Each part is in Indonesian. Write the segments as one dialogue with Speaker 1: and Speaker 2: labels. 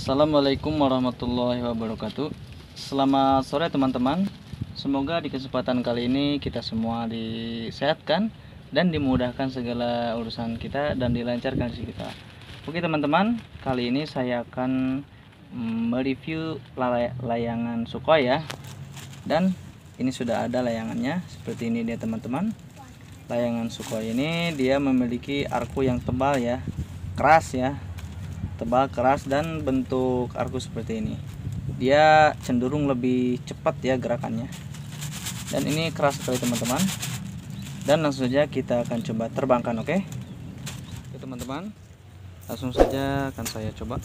Speaker 1: Assalamualaikum warahmatullahi wabarakatuh. Selamat sore teman-teman. Semoga di kesempatan kali ini kita semua disehatkan dan dimudahkan segala urusan kita dan dilancarkan rezeki kita. Oke teman-teman, kali ini saya akan mereview layangan Sukhoi ya. Dan ini sudah ada layangannya, seperti ini dia teman-teman. Layangan Sukhoi ini dia memiliki arku yang tebal ya, keras ya, tebal, keras, dan bentuk arku seperti ini. Dia cenderung lebih cepat ya gerakannya, dan ini keras sekali teman-teman. Dan langsung saja kita akan coba terbangkan. Oke teman-teman, langsung saja akan saya coba.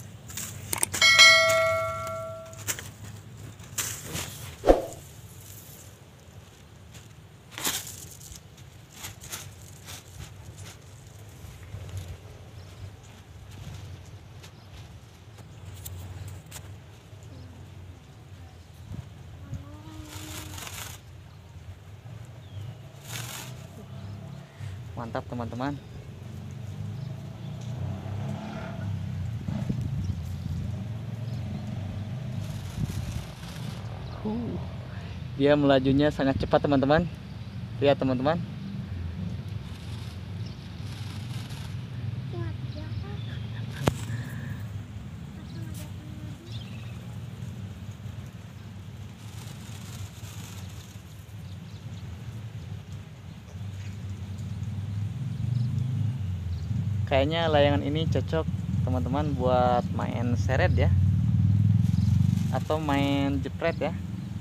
Speaker 1: Mantap teman-teman. Dia melajunya sangat cepat teman-teman. Lihat teman-teman. Kayaknya layangan ini cocok teman-teman buat main seret ya, atau main jepret ya.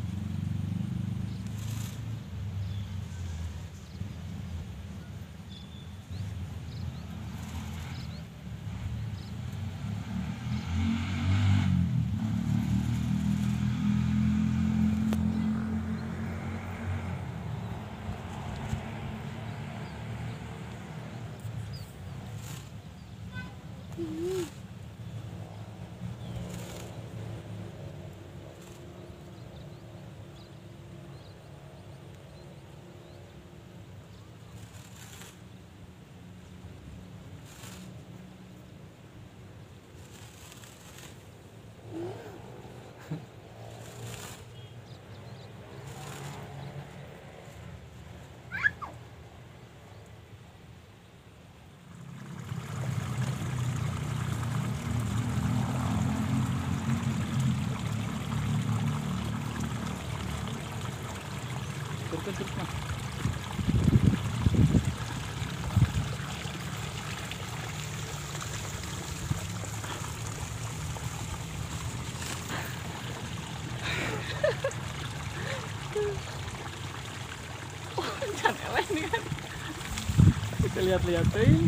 Speaker 1: Jangan ini kan. Kita lihat-lihat deh.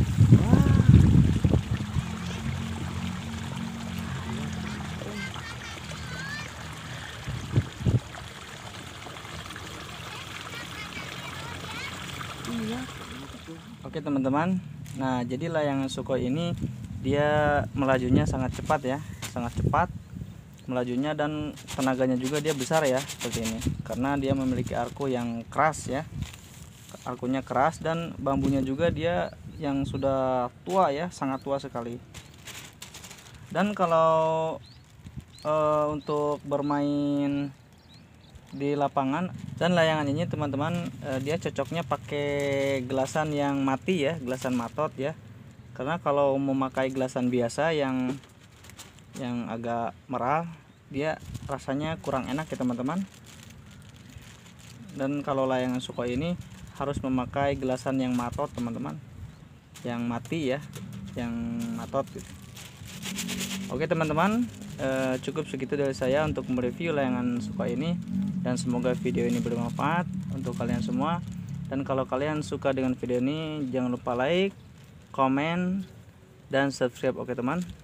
Speaker 1: Oke teman-teman, nah jadi layangan Sukhoi ini dia melajunya sangat cepat ya, sangat cepat melajunya, dan tenaganya juga dia besar ya seperti ini, karena dia memiliki arku yang keras ya, arkunya keras, dan bambunya juga dia yang sudah tua ya, sangat tua sekali. Dan kalau untuk bermain di lapangan dan layangan ini teman-teman, dia cocoknya pakai gelasan yang mati ya, gelasan matot ya, karena kalau memakai gelasan biasa yang agak merah, dia rasanya kurang enak ya teman-teman. Dan kalau layangan Sukhoi ini harus memakai gelasan yang matot teman-teman, yang mati ya, yang matot gitu. Oke teman-teman, cukup segitu dari saya untuk mereview layangan Sukhoi ini, dan semoga video ini bermanfaat untuk kalian semua. Dan kalau kalian suka dengan video ini, jangan lupa like, komen, dan subscribe. Oke teman.